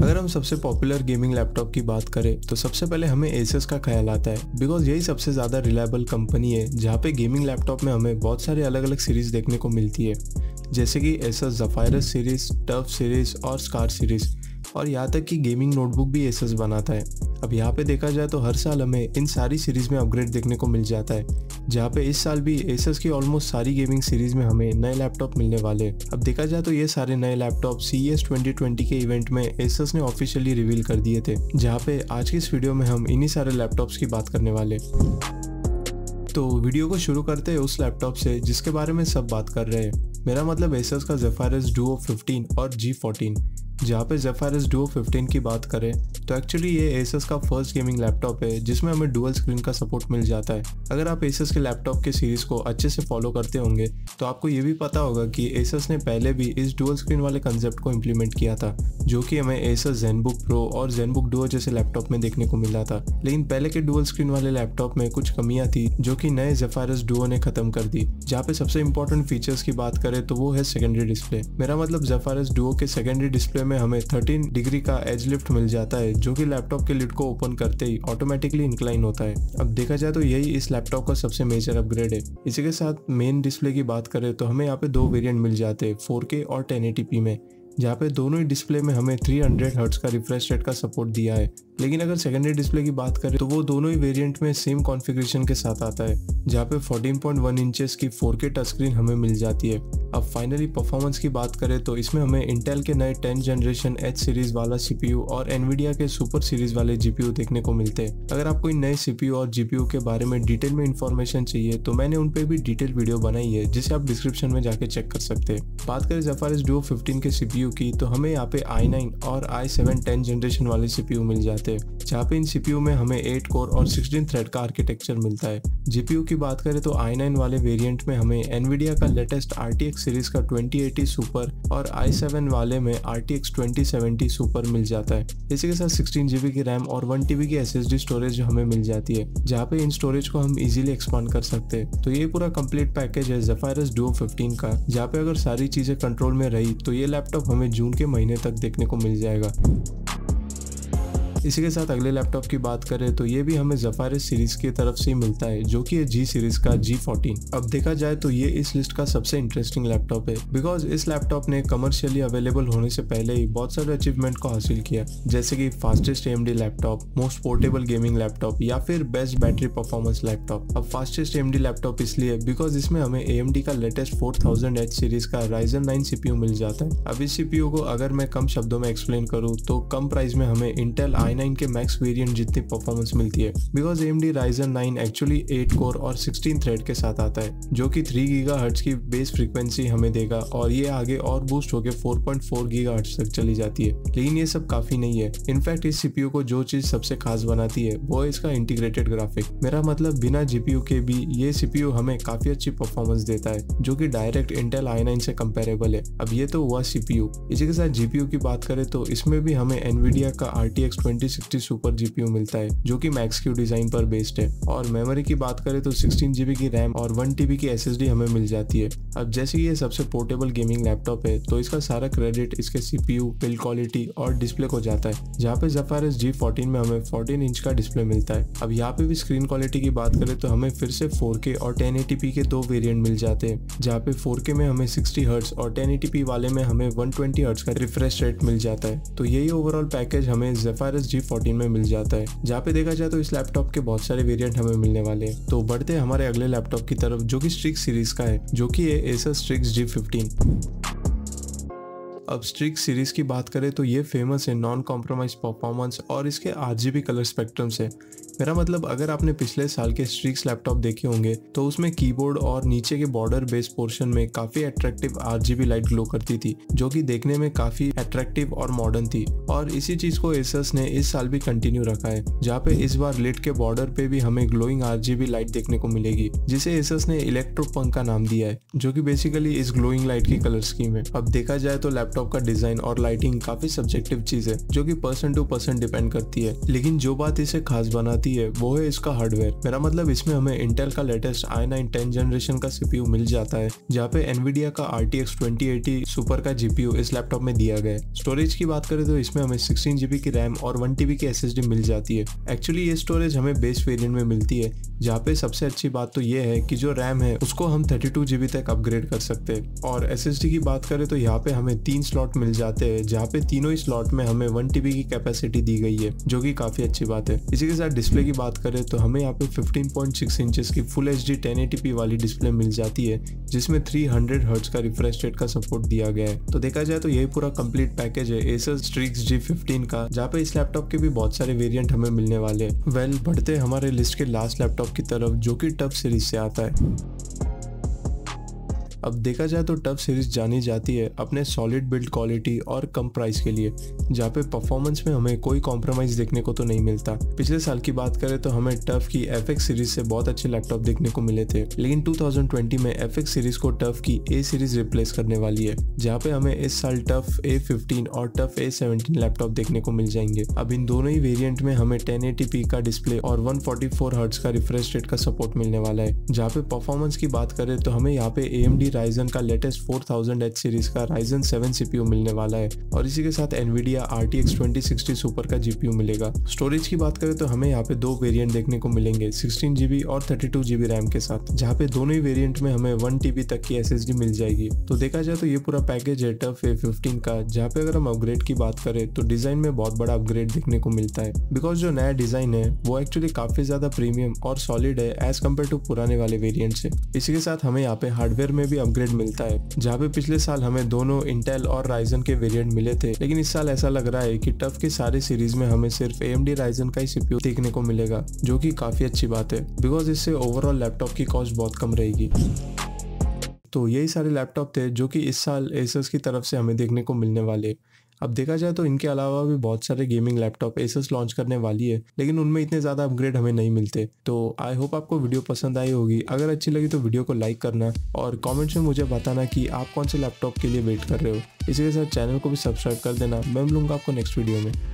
अगर हम सबसे पॉपुलर गेमिंग लैपटॉप की बात करें तो सबसे पहले हमें एसस का ख्याल आता है, बिकॉज यही सबसे ज़्यादा रिलायबल कंपनी है जहाँ पे गेमिंग लैपटॉप में हमें बहुत सारे अलग अलग सीरीज़ देखने को मिलती है, जैसे कि Asus Zephyrus series, TUF series और स्कार सीरीज़, और यहाँ तक कि गेमिंग नोटबुक भी एसस बनाता है। अब यहाँ पे देखा जाए तो हर साल हमें इन सारी सीरीज़ में अपग्रेड देखने को मिल जाता है, जहाँ पे इस साल भी एसस की ऑलमोस्ट सारी गेमिंग सीरीज़ में हमें नए लैपटॉप मिलने वाले हैं। अब देखा जाए तो ये सारे नए लैपटॉप CES 2020 के इवेंट में एसस ने ऑफिशियली रिवील कर दिए थे, जहाँ पे आज की इस वीडियो में हम इन्हीं सारे लैपटॉप्स की बात करने वाले। तो वीडियो को शुरू करते हैं उस लैपटॉप से जिसके बारे में सब बात कर रहे हैं, मेरा मतलब एसस का ज़ेफायरस डुओ 15 और G14। जहाँ पे ज़ेफायरस डुओ 15 की बात करें तो एक्चुअली ये एसस का फर्स्ट गेमिंग लैपटॉप है जिसमें हमें डुअल स्क्रीन का सपोर्ट मिल जाता है। अगर आप एसस के लैपटॉप के सीरीज़ को अच्छे से फॉलो करते होंगे तो आपको ये भी पता होगा कि एसस ने पहले भी इस डुअल स्क्रीन वाले कंसेप्ट को इम्प्लीमेंट किया था, जो कि हमें एसस ज़ेनबुक प्रो और ज़ेनबुक डुओ जैसे लैपटॉप में देखने को मिला था। लेकिन पहले के डुअल स्क्रीन वाले लैपटॉप में कुछ कमियां थी जो कि नए ज़ेफायरस डुओ ने खत्म कर दी। जहाँ पे सबसे इंपॉर्टेंट फीचर्स की बात करें तो वो है सेकेंडरी डिस्प्ले। मेरा मतलब ज़ेफायरस डुओ के सेकेंडरी डिस्प्ले में हमें 13 डिग्री का एज लिफ्ट मिल जाता है, जो कि लैपटॉप के लिड को ओपन करते ही ऑटोमेटिकली इंक्लाइन होता है। अब देखा जाए तो यही इस लैपटॉप का सबसे मेजर अपग्रेड है। इसी के साथ मेन डिस्प्ले की बात करें तो हमें यहाँ पे दो वेरिएंट मिल जाते हैं 4K और 1080p में, जहाँ पे दोनों ही डिस्प्ले में हमें 300 हर्ट्ज का रिफ्रेश रेट का सपोर्ट दिया है। लेकिन अगर सेकेंडरी डिस्प्ले की बात करें तो वो दोनों ही वेरिएंट में सेम कॉन्फ़िगरेशन के साथ आता है, जहाँ पे 14.1 इंचेस की 4K टच स्क्रीन हमें मिल जाती है। अब फाइनली परफॉर्मेंस की बात करें तो इसमें हमें इंटेल के नए 10th जनरेशन H सीरीज़ वाला CPU और एनवीडिया के सुपर सीरीज़ वाले GPU देखने को मिलते हैं। अगर आपको इन नए CPU और GPU के बारे में डिटेल में इन्फॉर्मेशन चाहिए तो मैंने उन पर भी डिटेल वीडियो बनाई है, जिसे आप डिस्क्रिप्शन में जाके चेक कर सकते हैं। बात करें ज़ेफायरस डुओ 15 के CPU की तो हमें यहाँ पे i9 और i7 10th जनरेशन वाले CPU मिल जाते हैं, जहाँ पे इन CPU में हमें 8 कोर और 16 थ्रेड का आर्किटेक्चर मिलता है। GPU की बात करें तो i9 वाले वेरिएंट में हमें एनवीडिया का लेटेस्ट RTX सीरीज का 2080 सुपर और i7 वाले में RTX 2070 सुपर मिल जाता है। इसी के साथ 16GB की रैम और 1TB की SSD स्टोरेज हमें मिल जाती है, जहाँ पे इन स्टोरेज को हम इजीली एक्सपांड कर सकते हैं। तो ये पूरा कंप्लीट पैकेज है ज़ेफायरस डुओ 15 का, जहाँ पे अगर सारी चीज़ें कंट्रोल में रही तो ये लैपटॉप हमें जून के महीने तक देखने को मिल जाएगा। इसी के साथ अगले लैपटॉप की बात करें तो ये भी हमें ज़ेफायरस सीरीज़ की तरफ से ही मिलता है, जो कि है G सीरीज़ का G14। अब देखा जाए तो ये इस लिस्ट का सबसे इंटरेस्टिंग लैपटॉप है, बिकॉज इस लैपटॉप ने कमर्शियली अवेलेबल होने से पहले ही बहुत सारे अचीवमेंट को हासिल किया, जैसे कि fastest AMD laptop, most portable gaming laptop या फिर बेस्ट बैटरी परफॉर्मेंस लैपटॉप। अब फास्टेस्ट AMD लैपटॉप इसलिए बिकॉज इसमें हमें AMD का लेटेस्ट 4000H सीरीज़ का Ryzen 9 CPU मिल जाता है। अब इस CPU को अगर मैं कम शब्दों में एक्सप्लेन करूँ तो कम प्राइस में हमें इंटेल i9 के मैक्स वेरिएंट जितनी परफॉर्मेंस मिलती है, because AMD Ryzen 9 actually 8 core और 16 थ्रेड के साथ आता है, जो कि 3 GHz की बेस फ्रीक्वेंसी हमें देगा और ये आगे और बूस्ट होकर 4.4 GHz तक चली जाती है। लेकिन ये सब काफी नहीं है। इनफैक्ट इस CPU को जो चीज सबसे खास बनाती है वो है इसका इंटीग्रेटेड ग्राफिक। मेरा मतलब बिना GPU के भी ये CPU हमें काफी अच्छी परफॉर्मेंस देता है, जो कि डायरेक्ट इंटेल i9 से कंपेरेबल है। अब ये तो हुआ CPU। इसी के साथ GPU की बात करें तो इसमें भी हमें एनवीडिया का RTX 2060 सुपर GPU मिलता है, जो कि Max-Q डिजाइन पर बेस्ड है। और मेमोरी की बात करें तो 16GB की रैम और 1TB की SSD हमें मिल जाती है। अब जैसे ये सबसे पोर्टेबल गेमिंग लैपटॉप है तो इसका सारा क्रेडिट इसके CPU, बिल्ड क्वालिटी और डिस्प्ले को जाता है, जहाँ पे ज़ेफायरस G14 में हमें 14 इंच का डिस्प्ले मिलता है। अब यहाँ पे भी स्क्रीन क्वालिटी की बात करें तो हमें फिर से 4K और 1080p के दो वेरिएंट मिल जाते हैं, जहाँ पे 4K में हमें 60 हर्ट्ज और 1080p वाले में हमें 120 हर्ट्ज का रिफ्रेश रेट मिल जाता है। तो यही ओवरऑल पैकेज हमें ज़ेफायरस G14 में मिल जाता है, जहाँ पे देखा जाए तो इस लैपटॉप के बहुत सारे वेरिएंट हमें मिलने वाले हैं। तो बढ़ते हैं हमारे अगले लैपटॉप की तरफ, जो कि स्ट्रिक्स सीरीज का है, जो कि है एसस स्ट्रिक्स G15। अब स्ट्रिक्स सीरीज की बात करें तो ये फेमस है नॉन कॉम्प्रोमाइज परफॉर्मेंस और इसके RGB कलर स्पेक्ट्रम से। मेरा मतलब अगर आपने पिछले साल के स्ट्रिक्स लैपटॉप देखे होंगे तो उसमें कीबोर्ड और नीचे के बॉर्डर बेस पोर्शन में काफी अट्रैक्टिव RGB लाइट ग्लो करती थी, जो कि देखने में काफी अट्रैक्टिव और मॉडर्न थी। और इसी चीज को एसस ने इस साल भी कंटिन्यू रखा है, जहाँ पे इस बार लिड के बॉर्डर पे भी हमें ग्लोइंग RGB लाइट देखने को मिलेगी, जिसे एसस ने इलेक्ट्रोपंक का नाम दिया है, जो कि बेसिकली इस ग्लोइंग लाइट की कलर स्कीम है। अब देखा जाए तो लैपटॉप का डिजाइन और लाइटिंग काफी सब्जेक्टिव चीज है, जो कि पर्सन टू पर्सन डिपेंड करती है। लेकिन जो बात इसे खास बनाती आती है वो है इसका हार्डवेयर। मेरा मतलब इसमें हमें इंटेल का लेटेस्ट i9 10 जनरेशन का CPU मिल जाता है, जहाँ पे एनवीडिया का RTX 2080 सुपर का GPU इस लैपटॉप में दिया गया है। स्टोरेज की बात करें तो इसमें हमें 16 GB की रैम और 1 TB की SSD मिल जाती है। एक्चुअली ये स्टोरेज हमें बेस वेरिएंट में मिलती है, जहाँ पे सबसे अच्छी बात तो ये है कि जो रैम है उसको हम 32 GB तक अपग्रेड कर सकते हैं। और SSD की बात करें तो यहाँ पे हमें 3 स्लॉट मिल जाते हैं, जहाँ पे तीनों ही स्लॉट में हमें 1 TB की कैपेसिटी दी गई है, जो कि काफी अच्छी बात है। इसी के साथ डिस्प्ले की बात करें तो हमें यहाँ पे 15.6 इंचेस की फुल HD 1080p वाली डिस्प्ले मिल जाती है, जिसमें 300 हर्ट्ज का रिफ्रेश रेट का सपोर्ट दिया गया है। तो देखा जाए तो यही पूरा कंप्लीट पैकेज है Acer Strix G15 का, जहाँ पे इस लैपटॉप के भी बहुत सारे वेरिएंट हमें मिलने वाले हैं। बढ़ते हमारे लिस्ट के लास्ट लैपटॉप की तरफ, जो कि टफ सीरीज से आता है। अब देखा जाए तो टफ सीरीज जानी जाती है अपने सॉलिड बिल्ड क्वालिटी और कम प्राइस के लिए, जहाँ पे परफॉर्मेंस में हमें कोई कॉम्प्रोमाइज देखने को तो नहीं मिलता। पिछले साल की बात करें तो हमें टफ की FX सीरीज से बहुत अच्छे लैपटॉप देखने को मिले थे, लेकिन 2020 में FX सीरीज को टफ की A सीरीज रिप्लेस करने वाली है, जहाँ पे हमें इस साल टफ A15 और टफ A17 लैपटॉप देखने को मिल जाएंगे। अब इन दोनों ही वेरिएंट में हमें 1080p का डिस्प्ले और 144 हर्ट्ज का रिफ्रेश रेट का सपोर्ट मिलने वाला है। जहाँ पे परफॉर्मेंस की बात करें तो हमें यहाँ पे AMD Ryzen का लेटेस्ट 4000H सीरीज का Ryzen 7 CPU मिलने वाला है, और इसी के साथ NVIDIA RTX 2060 सुपर का GPU मिलेगा। स्टोरेज की बात करें तो हमें यहाँ पे 2 वेरिएंट देखने को मिलेंगे, 16 GB और 32 GB रैम के साथ, जहाँ पे दोनों ही वेरिएंट में हमें 1 TB तक की SSD मिल जाएगी। तो देखा जाए तो ये पूरा पैकेज है टफ A15 का, जहाँ पे अगर हम अपग्रेड की बात करें तो डिजाइन में बहुत बड़ा अपग्रेड देखने को मिलता है, बिकॉज जो नया डिजाइन है वो एक्चुअली काफी ज्यादा प्रीमियम और सॉलिड है एज कम्पेयर टू पुराने वाले वेरिएंट से। इसी के साथ हमें यहाँ पे हार्डवेयर में भी अपग्रेड मिलता है, जहाँ पे पिछले साल हमें दोनों इंटेल और राइजन के वेरिएंट मिले थे, लेकिन इस साल ऐसा लग रहा है कि टफ के सारे सीरीज में हमें सिर्फ AMD राइजन का ही CPU देखने को मिलेगा, जो कि काफी अच्छी बात है, बिकॉज इससे ओवरऑल लैपटॉप की कॉस्ट बहुत कम रहेगी। तो यही सारे लैपटॉप थे जो कि इस साल Asus की तरफ से हमें देखने को मिलने वाले। अब देखा जाए तो इनके अलावा भी बहुत सारे गेमिंग लैपटॉप Asus लॉन्च करने वाली है, लेकिन उनमें इतने ज़्यादा अपग्रेड हमें नहीं मिलते। तो आई होप आपको वीडियो पसंद आई होगी। अगर अच्छी लगी तो वीडियो को लाइक करना और कमेंट्स में मुझे बताना कि आप कौन से लैपटॉप के लिए वेट कर रहे हो। इसी के साथ चैनल को भी सब्सक्राइब कर देना। मैं मिलूंगा आपको नेक्स्ट वीडियो में।